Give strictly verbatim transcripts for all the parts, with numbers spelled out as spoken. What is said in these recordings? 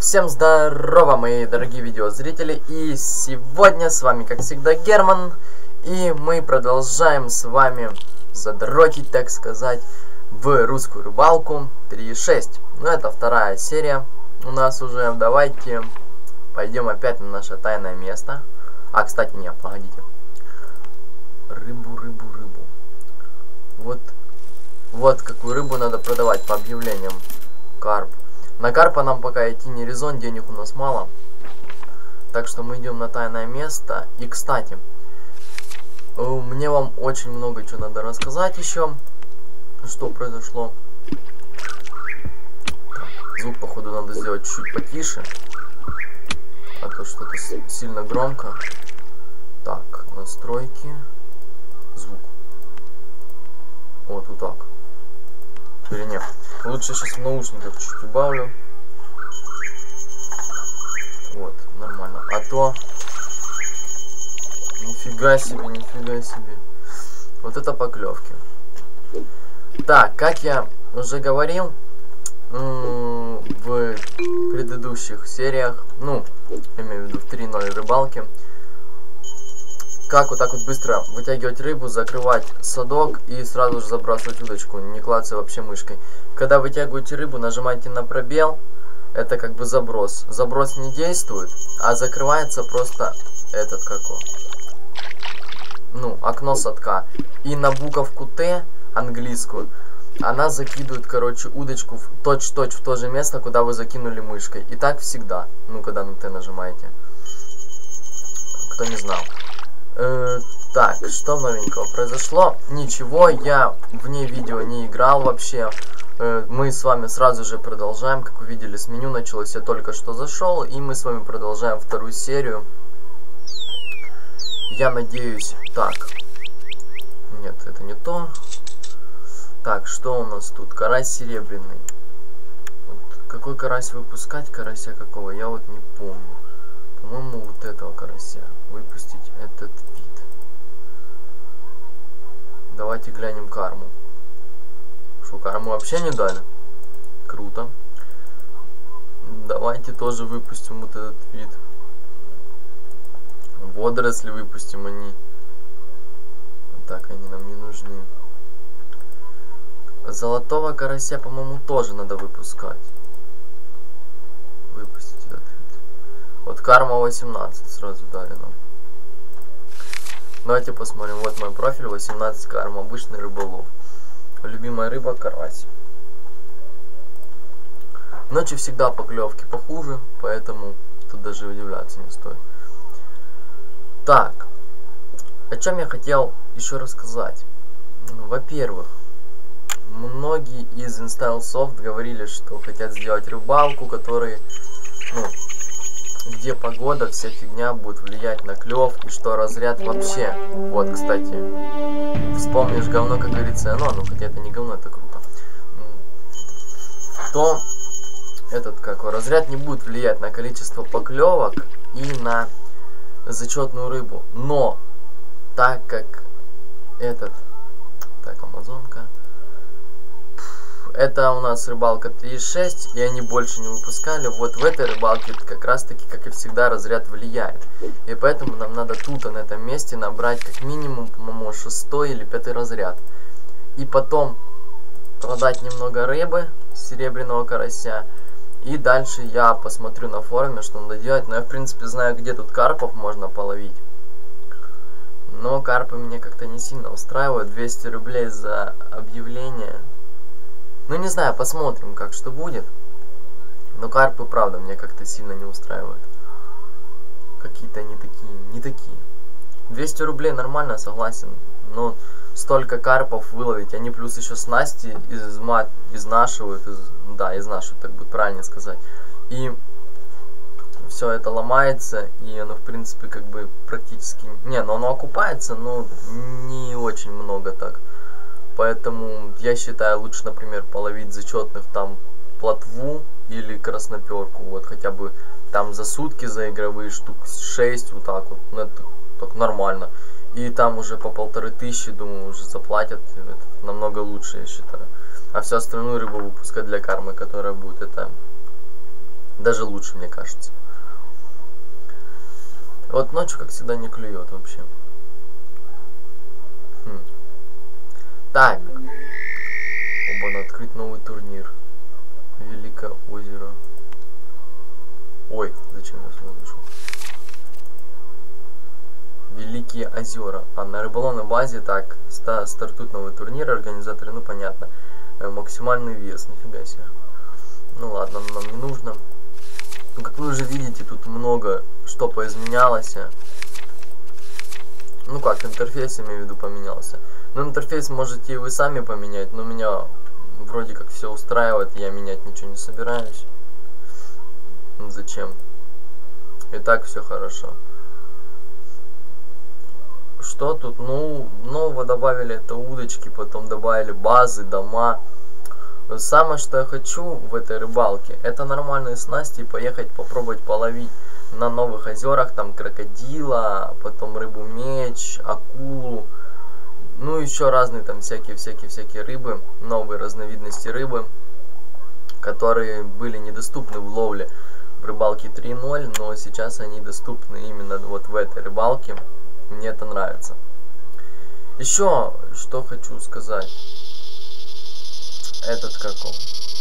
Всем здорово, мои дорогие видеозрители, и сегодня с вами, как всегда, Герман, и мы продолжаем с вами задротить, так сказать, в русскую рыбалку три шесть. Ну, это вторая серия у нас уже. Давайте пойдем опять на наше тайное место. А, кстати, нет, погодите. Рыбу, рыбу, рыбу. Вот, вот какую рыбу надо продавать по объявлениям. Карп. На карпа нам пока идти не резон, денег у нас мало. Так что мы идем на тайное место. И, кстати, мне вам очень много чего надо рассказать еще. Что произошло. Звук, походу, надо сделать чуть-чуть потише. А то что-то сильно громко. Так, настройки. Звук. Вот, вот так. Или нет. Лучше сейчас в наушниках чуть убавлю. Вот, нормально. А то... Нифига себе, нифига себе. Вот это поклевки. Так, как я уже говорил в предыдущих сериях, ну, я имею в виду в три ноль рыбалки, как вот так вот быстро вытягивать рыбу, закрывать садок и сразу же забрасывать удочку, не клацая вообще мышкой. Когда вытягиваете рыбу, нажимаете на пробел, это как бы заброс. Заброс не действует, а закрывается просто этот како. Ну, окно садка. И на буковку Т, английскую, она закидывает, короче, удочку в точь-точь в то же место, куда вы закинули мышкой. И так всегда, ну, когда на Т нажимаете. Кто не знал. Э, так, что новенького произошло? Ничего, я вне видео не играл вообще. Э, мы с вами сразу же продолжаем. Как вы видели, с меню началось, я только что зашел. И мы с вами продолжаем вторую серию. Я надеюсь... Так. Нет, это не то. Так, что у нас тут? Карась серебряный. Вот, какой карась выпускать? Карася какого? Я вот не помню. По-моему, вот этого карася. Выпустить этот вид. Давайте глянем карму. Что, карму вообще не дали? Круто. Давайте тоже выпустим вот этот вид. Водоросли выпустим, они... Так, они нам не нужны. Золотого карася, по-моему, тоже надо выпускать. Выпустить этот вид. Вот карма восемнадцать сразу дали нам. Давайте посмотрим. Вот мой профиль, восемнадцать карма, обычный рыболов. Любимая рыба карась. Ночью всегда поклевки похуже, поэтому тут даже удивляться не стоит. Так, о чем я хотел еще рассказать. Во-первых, многие из InStyleSoft говорили, что хотят сделать рыбалку, который, ну, где погода, вся фигня будет влиять на клев, и что разряд вообще. Вот, кстати, вспомнишь говно, как говорится, ну, ну, хотя это не говно, это круто. То этот какой разряд не будет влиять на количество поклевок и на зачетную рыбу. Но так как этот, так, амазонка, это у нас рыбалка три шесть, и они больше не выпускали. Вот в этой рыбалке как раз таки, как и всегда, разряд влияет. И поэтому нам надо тут, на этом месте, набрать как минимум, по-моему, шестой или пятый разряд. И потом продать немного рыбы, серебряного карася. И дальше я посмотрю на форуме, что надо делать. Но я, в принципе, знаю, где тут карпов можно половить. Но карпы меня как-то не сильно устраивают. двести рублей за объявление. Ну, не знаю, посмотрим, как что будет. Но карпы, правда, меня как-то сильно не устраивают. Какие-то они такие, не такие. двести рублей нормально, согласен. Но столько карпов выловить. Они плюс еще снасти измат, изнашивают. Из, да, изнашивают, так будет правильно сказать. И все это ломается. И оно, в принципе, как бы практически... Не, ну оно окупается, но не очень много так. Поэтому я считаю, лучше, например, половить зачетных там плотву или красноперку. Вот хотя бы там за сутки за игровые штук шесть, вот так вот. Ну, это так нормально. И там уже по полторы тысячи, думаю, уже заплатят. Это намного лучше, я считаю. А всю остальную рыбу выпускать для кармы, которая будет, это Даже лучше, мне кажется. Вот ночью, как всегда, не клюет вообще. Хм. Так. Оба, надо открыть новый турнир. Великое озеро. Ой, зачем я сюда зашел? Великие озера. А на рыболовной базе так ста стартует новый турнир. Организаторы, ну понятно. Э, максимальный вес, нифига себе. Ну ладно, нам не нужно. Ну, как вы уже видите, тут много что поизменялось. Ну как, интерфейс, имею в виду, поменялся. Ну, интерфейс можете и вы сами поменять, но меня вроде как все устраивает, я менять ничего не собираюсь. Ну, зачем? И так все хорошо. Что тут? Ну, нового добавили это удочки, потом добавили базы, дома. Самое, что я хочу в этой рыбалке, это нормальные снасти и поехать попробовать половить на новых озерах, там крокодила, потом рыбу-меч, акулу, ну еще разные там всякие-всякие-всякие рыбы, новые разновидности рыбы, которые были недоступны в ловле в рыбалке три ноль, но сейчас они доступны именно вот в этой рыбалке. Мне это нравится. Еще что хочу сказать. Этот как он?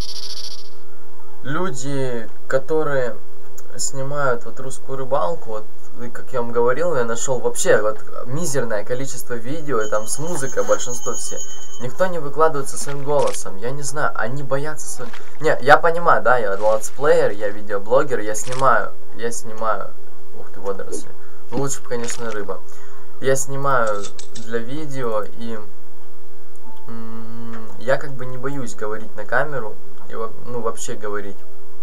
Люди, которые снимают вот русскую рыбалку, вот, как я вам говорил, я нашел вообще вот мизерное количество видео, и там с музыкой большинство все. Никто не выкладывается своим голосом. Я не знаю, они боятся своим... Не, я понимаю, да, я летсплеер, я видеоблогер, я снимаю, я снимаю... Ух ты, водоросли. Лучше бы, конечно, рыба. Я снимаю для видео, и я как бы не боюсь говорить на камеру, и, ну, вообще говорить.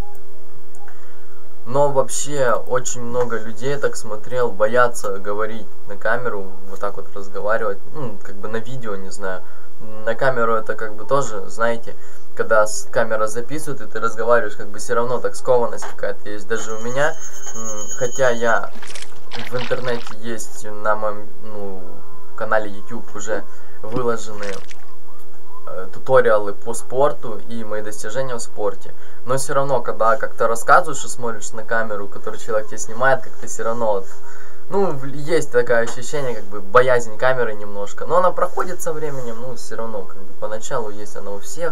Но вообще очень много людей, я так смотрел, боятся говорить на камеру, вот так вот разговаривать, ну, как бы на видео, не знаю. На камеру это как бы тоже, знаете, когда камера записывает, и ты разговариваешь, как бы все равно так скованность какая-то есть. Даже у меня, хотя я в интернете есть на моем, ну, канале YouTube уже выложены э, туториалы по спорту и мои достижения в спорте. Но все равно, когда как-то рассказываешь и смотришь на камеру, который человек тебя снимает, как-то все равно, вот, ну, есть такое ощущение, как бы боязнь камеры немножко. Но она проходит со временем, ну, все равно, как бы поначалу есть она у всех.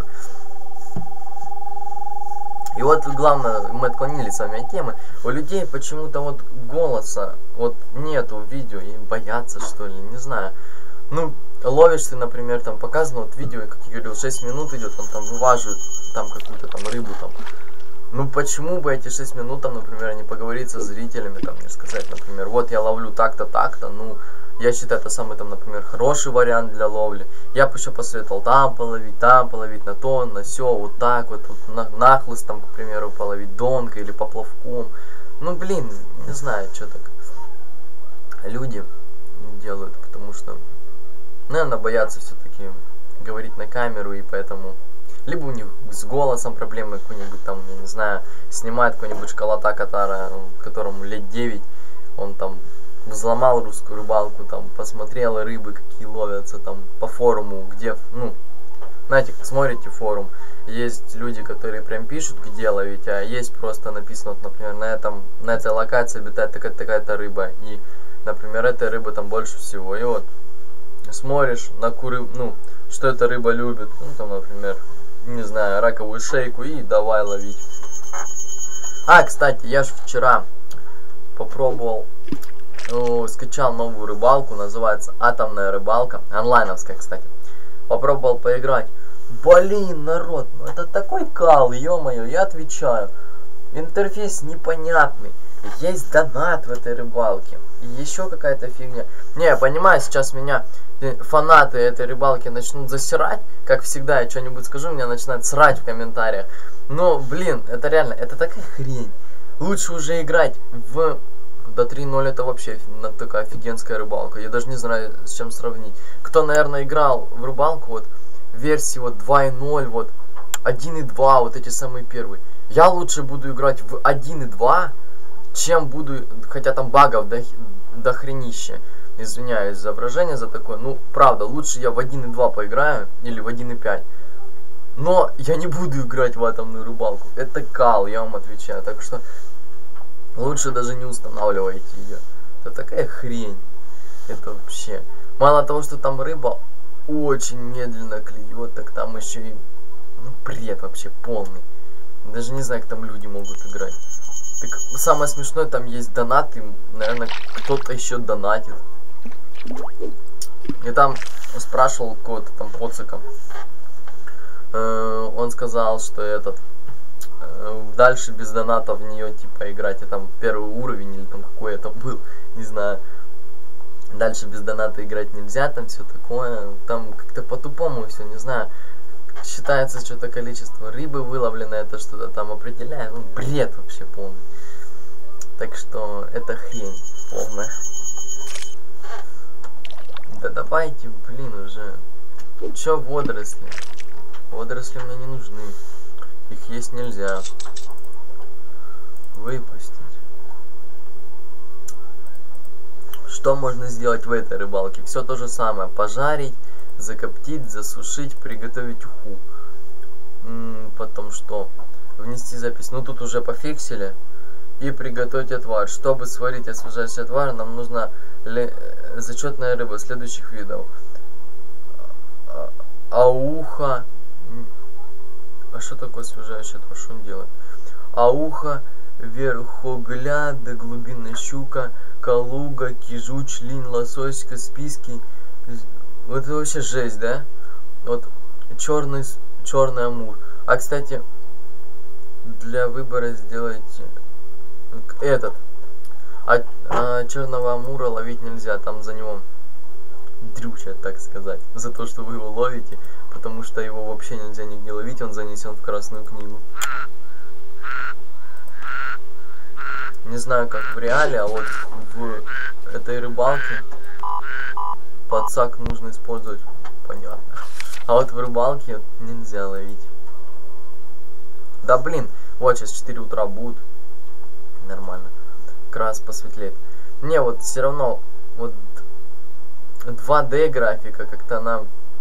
И вот главное, мы отклонились с вами от темы. У людей почему-то вот голоса вот нету в видео, и боятся, что ли, не знаю. Ну, ловишь ты, например, там показано вот видео, как я говорил, шесть минут идет, он там вываживает там какую-то там рыбу там. Ну почему бы эти шесть минут там, например, не поговорить со зрителями, там, не сказать, например, вот я ловлю так-то, так-то, ну, я считаю, это самый там, например, хороший вариант для ловли. Я бы еще посоветовал там половить, там половить, на то, на сё, вот так вот, вот на, нахлыст там, к примеру, половить донкой или поплавком. Ну, блин, не знаю, что так люди делают, потому что, наверное, боятся все-таки говорить на камеру, и поэтому... Либо у них с голосом проблемы какой-нибудь там, я не знаю, снимает какой-нибудь школота, который, которому лет девять, он там взломал русскую рыбалку, там посмотрел рыбы, какие ловятся там по форуму, где, ну, знаете, смотрите форум, есть люди, которые прям пишут, где ловить, а есть просто написано, вот, например, на этом, на этой локации обитает такая-то такая рыба, и, например, этой рыбы там больше всего, и вот смотришь на куры, ну, что эта рыба любит, ну, там, например, не знаю, раковую шейку, и давай ловить. А, кстати, я же вчера попробовал, ну, скачал новую рыбалку, называется Атомная рыбалка, онлайновская, кстати. Попробовал поиграть. Блин, народ, ну это такой кал, ё-моё, я отвечаю. Интерфейс непонятный, есть донат в этой рыбалке, и еще какая-то фигня. Не, я понимаю, сейчас меня фанаты этой рыбалки начнут засирать, как всегда, я что-нибудь скажу, меня начинают срать в комментариях. Но, блин, это реально, это такая хрень. Лучше уже играть в... До три ноль это вообще такая офигенская рыбалка. Я даже не знаю, с чем сравнить. Кто, наверное, играл в рыбалку, вот, версии вот два ноль, вот, один и два, вот эти самые первые. Я лучше буду играть в один и два, чем буду... Хотя там багов до, до хренища. Извиняюсь за выражение, за такое. Ну, правда, лучше я в один и два поиграю, или в один и пять, Но я не буду играть в атомную рыбалку. Это кал, я вам отвечаю. Так что лучше даже не устанавливайте ее. Это такая хрень. Это вообще. Мало того, что там рыба очень медленно клюет, так там еще и ну, бред вообще полный. Даже не знаю, как там люди могут играть. Так самое смешное, там есть донаты. Наверное, кто-то еще донатит. И там спрашивал кого-то там поцика. Э, он сказал, что этот э, дальше без доната в нее типа играть. И там первый уровень или там какой это был, не знаю. Дальше без доната играть нельзя, там все такое. Там как-то по-тупому все, не знаю. Считается что-то количество рыбы выловленное, это что-то там определяет. Ну, бред вообще полный. Так что это хрень полная. Да давайте, блин, уже. Чё водоросли? Водоросли мне не нужны. Их есть нельзя. Выпустить. Что можно сделать в этой рыбалке? Все то же самое. Пожарить, закоптить, засушить, приготовить уху. М-м, потом что? Внести запись. Ну тут уже пофиксили. И приготовить отвар. Чтобы сварить освежающий отвар, нам нужна зачетная рыба следующих видов. Ауха. А что такое освежающий отвар? Что он делает? Ауха, верхогляда, глубинная щука, калуга, кижуч, линь, лосось, каспийский. Вот это вообще жесть, да? Вот черный, черный амур. А, кстати, для выбора сделайте этот. А, а черного амура ловить нельзя, там за него дрючат, так сказать. За то, что вы его ловите, потому что его вообще нельзя нигде ловить, он занесен в Красную книгу. Не знаю, как в реале, а вот в этой рыбалке подсак нужно использовать, понятно. А вот в рыбалке нельзя ловить. Да блин, вот сейчас четыре утра будут. Нормально. Как раз посветлеет. Не, вот все равно, вот два дэ графика как-то она...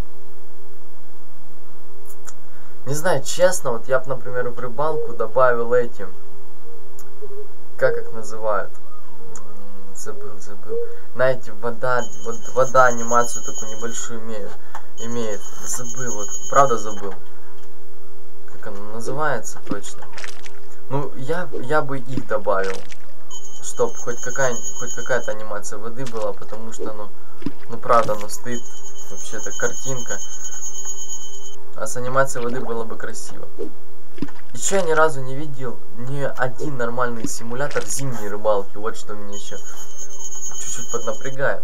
Не знаю, честно, вот я бы, например, в рыбалку добавил эти... Как их называют? Забыл, забыл. Знаете, вода, вот вода анимацию такую небольшую имеет. Имеет. Забыл, вот, правда забыл. Как она называется точно? Ну, я, я бы их добавил. Чтоб хоть какая хоть какая-то анимация воды была, потому что, ну, ну правда, ну стоит вообще-то картинка. А с анимацией воды было бы красиво. Еще я ни разу не видел ни один нормальный симулятор зимней рыбалки. Вот что меня еще чуть-чуть поднапрягает.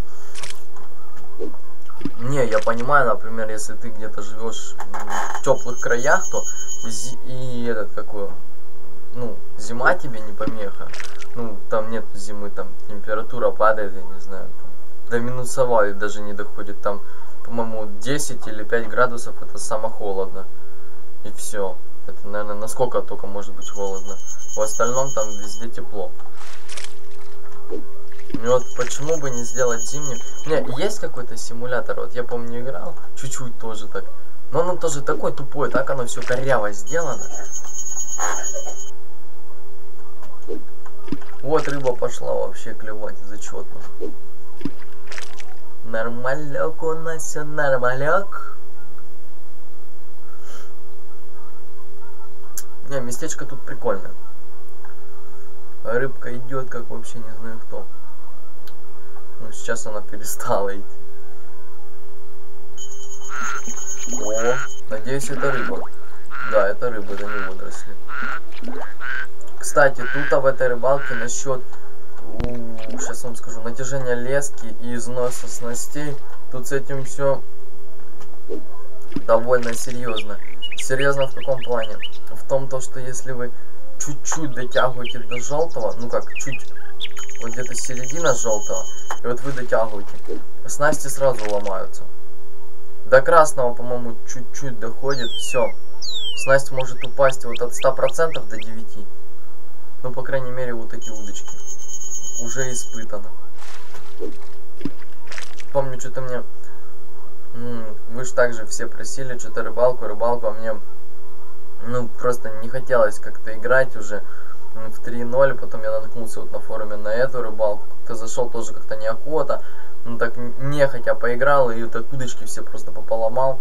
Не, я понимаю, например, если ты где-то живешь в теплых краях, то и, и этот какой, ну, зима тебе не помеха. Ну, там нет зимы, там температура падает, я не знаю, там, до минусовой даже не доходит. Там, по-моему, десять или пять градусов это самое холодно. И все. Это, наверное, насколько только может быть холодно. В остальном там везде тепло. И вот почему бы не сделать зимним? Не, есть какой-то симулятор, вот я помню играл, чуть-чуть тоже так. Но оно тоже такой тупой, так оно все коряво сделано. Вот рыба пошла вообще клевать зачетно. Нормалек у нас все, нормалек. Не, местечко тут прикольное. Рыбка идет, как вообще не знаю кто. Ну, сейчас она перестала идти. О, надеюсь, это рыба. Да, это рыба, это не водоросли. Кстати, тут в этой рыбалке насчет, сейчас вам скажу, натяжения лески и износа снастей, тут с этим все довольно серьезно. Серьезно в каком плане? В том, то, что если вы чуть-чуть дотягиваете до желтого, ну как, чуть, вот где-то середина желтого, и вот вы дотягиваете, снасти сразу ломаются. До красного, по-моему, чуть-чуть доходит, все. Снасть может упасть вот от ста процентов до девяти. Ну, по крайней мере, вот эти удочки. Уже испытано. Помню, что-то мне Вы же также все просили что-то рыбалку, рыбалку, а мне, ну, просто не хотелось как-то играть уже в три ноль, потом я наткнулся вот на форуме на эту рыбалку, как-то зашел тоже как-то неохота, ну, так нехотя поиграл, и вот удочки все просто пополомал,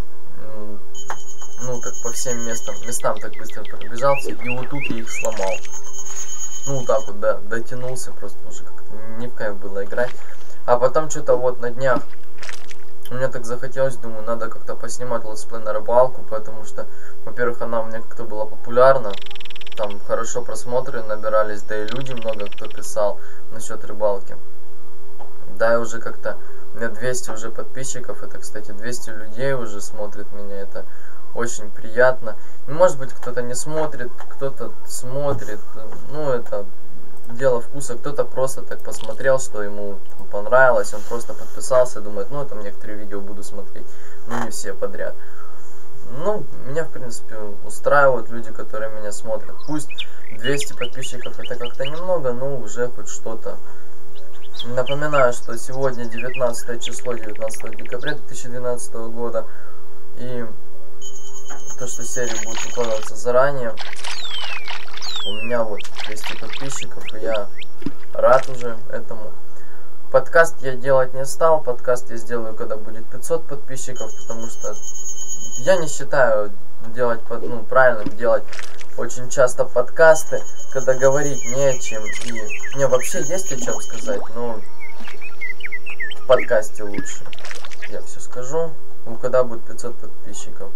ну, так по всем местам, местам так быстро пробежался, и вот тут я их сломал. Ну, вот так вот, да, дотянулся, просто уже как-то не в кайф было играть. А потом что-то вот на днях мне так захотелось, думаю, надо как-то поснимать летсплей на рыбалку, потому что, во-первых, она у меня как-то была популярна, там хорошо просмотры набирались, да и люди много кто писал насчет рыбалки. Да, и уже как-то, у меня двести уже подписчиков, это, кстати, двести людей уже смотрит меня, это очень приятно. Может быть, кто-то не смотрит, кто-то смотрит, ну, это дело вкуса, кто-то просто так посмотрел, что ему понравилось, он просто подписался, думает, ну, там некоторые видео буду смотреть, но не все подряд. Ну, меня, в принципе, устраивают люди, которые меня смотрят. Пусть двести подписчиков это как-то немного, но уже хоть что-то. Напоминаю, что сегодня девятнадцатое число, девятнадцатого декабря две тысячи двенадцатого года, и то, что серия будет выкладываться заранее. У меня вот двести подписчиков, и я рад уже этому. Подкаст я делать не стал, подкаст я сделаю, когда будет пятьсот подписчиков, потому что я не считаю делать, ну, правильным делать очень часто подкасты, когда говорить не о чем, и мне вообще есть о чем сказать, но в подкасте лучше я все скажу, ну, когда будет пятьсот подписчиков.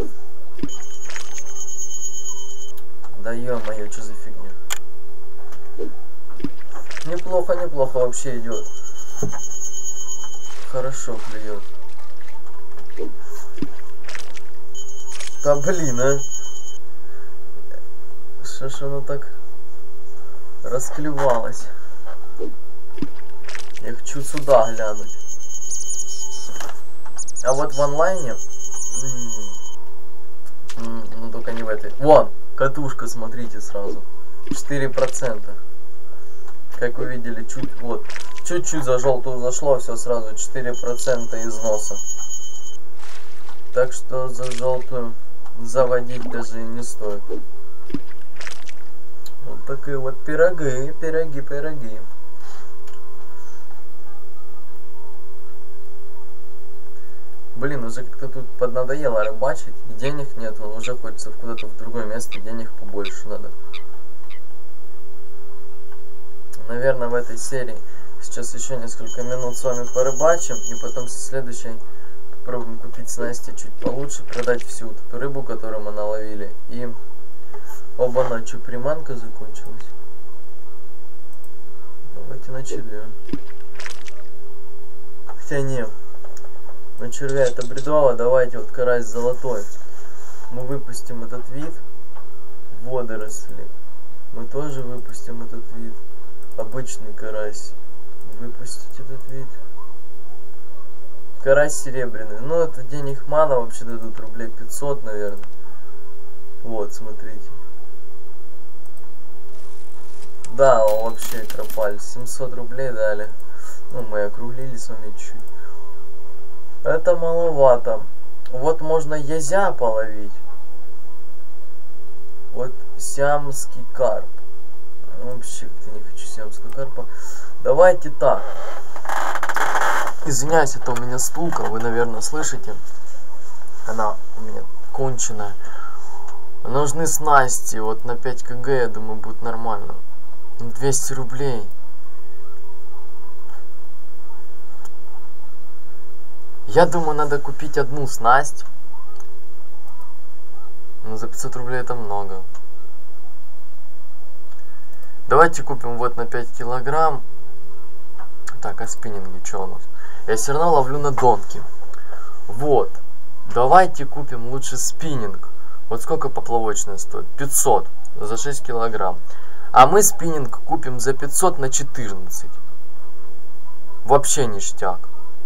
Да ё-моё, что за фигня? Неплохо, неплохо вообще идет. Хорошо клюет. Да блин, а. Что ж оно так расклевалось? Я хочу сюда глянуть. А вот в онлайне... Ну только не в этой. Вон! Катушка, смотрите сразу. четыре процента. Как вы видели, чуть вот. Чуть-чуть за желтую зашло, все сразу четыре процента износа. Так что за желтую заводить даже и не стоит. Вот такие вот пироги, пироги, пироги. Блин, уже как-то тут поднадоело рыбачить, и денег нет, уже хочется куда-то в другое место, денег побольше надо. Наверное, в этой серии сейчас еще несколько минут с вами порыбачим, и потом со следующей попробуем купить снасти чуть получше, продать всю вот эту рыбу, которую мы наловили, и... Оба-на, что, приманка закончилась? Давайте на червя. Хотя не. На червя это бредово, давайте вот карась золотой. Мы выпустим этот вид. Водоросли. Мы тоже выпустим этот вид. Обычный карась. Выпустить этот вид. Карась серебряный. Ну, это денег мало, вообще дадут рублей пятьсот, наверное. Вот, смотрите. Да, вообще кропаль. семьсот рублей дали. Ну, мы округлили с вами чуть-чуть. Это маловато. Вот можно язя половить. Вот сиамский карп. Вообще как-то не хочу сиамского карпа. Давайте так. Извиняюсь, это у меня стулка, вы, наверное, слышите. Она у меня конченая. Нужны снасти. Вот на пять кг, я думаю, будет нормально. двести рублей. Я думаю, надо купить одну снасть. Но за пятьсот рублей это много. Давайте купим вот на пять килограмм. Так, а спиннинги что у нас? Я все равно ловлю на донки. Вот. Давайте купим лучше спиннинг. Вот сколько поплавочная стоит? пятьсот за шесть килограмм. А мы спиннинг купим за пятьсот на четырнадцать. Вообще ништяк.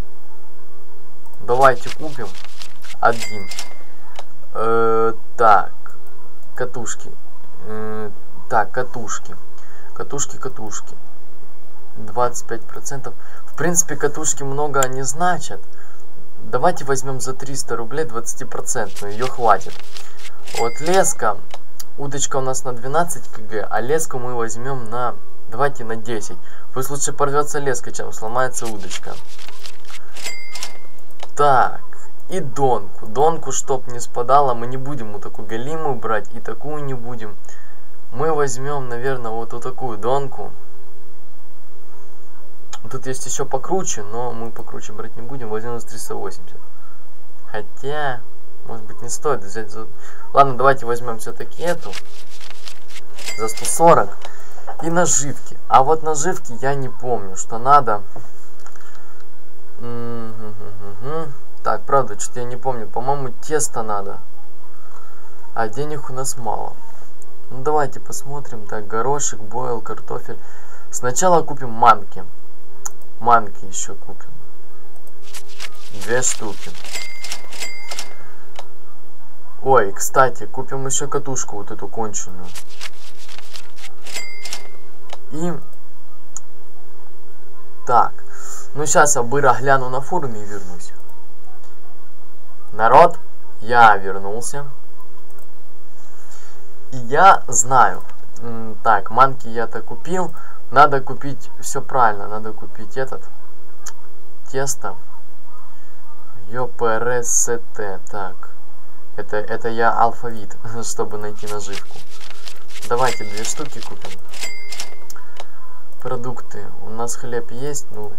Давайте купим один. Э, так, катушки. Э, так, катушки. Катушки, катушки. двадцать пять процентов. В принципе, катушки много не значат. давайте возьмем за триста рублей двадцатипроцентную, ее хватит. Вот леска, удочка у нас на двенадцать кг, а леску мы возьмем на, давайте на десять. Пусть лучше порвется леска, чем сломается удочка. Так, и донку. Донку, чтоб не спадала, мы не будем вот такую голимую брать, и такую не будем. Мы возьмем, наверное, вот, вот такую донку. Тут есть еще покруче, но мы покруче брать не будем. Возьмем за триста восемьдесят. Хотя, может быть, не стоит взять за... Ладно, давайте возьмем все-таки эту. За сто сорок. И наживки. А вот наживки я не помню, что надо. Так, правда, что-то я не помню. По-моему, тесто надо. А денег у нас мало. Ну, давайте посмотрим. Так, горошек, бойл, картофель. Сначала купим манки. Манки еще купим. Две штуки. Ой, кстати, купим еще катушку вот эту конченую. И... Так. Ну, сейчас я быстро гляну на форуме и вернусь. Народ, я вернулся. И я знаю. Так, манки я-то купил. Надо купить, все правильно, надо купить этот, тесто, ЙПРСТ, так, это, это я алфавит, чтобы найти наживку. Давайте две штуки купим. Продукты, у нас хлеб есть, ну,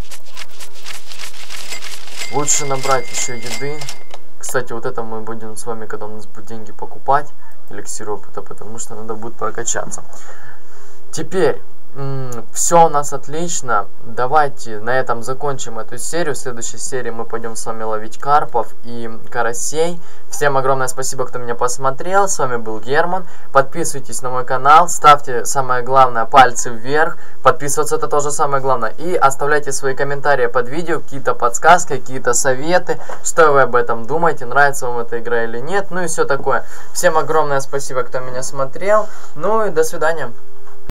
лучше набрать еще еды. Кстати, вот это мы будем с вами, когда у нас будут деньги, покупать, эликсир опыта, потому что надо будет прокачаться. Теперь... Все у нас отлично. Давайте на этом закончим эту серию. В следующей серии мы пойдем с вами ловить карпов и карасей. Всем огромное спасибо, кто меня посмотрел. С вами был Герман. Подписывайтесь на мой канал. Ставьте, самое главное, пальцы вверх. Подписываться — это тоже самое главное. И оставляйте свои комментарии под видео. Какие-то подсказки, какие-то советы. Что вы об этом думаете? Нравится вам эта игра или нет? Ну и все такое. Всем огромное спасибо, кто меня смотрел. Ну и до свидания.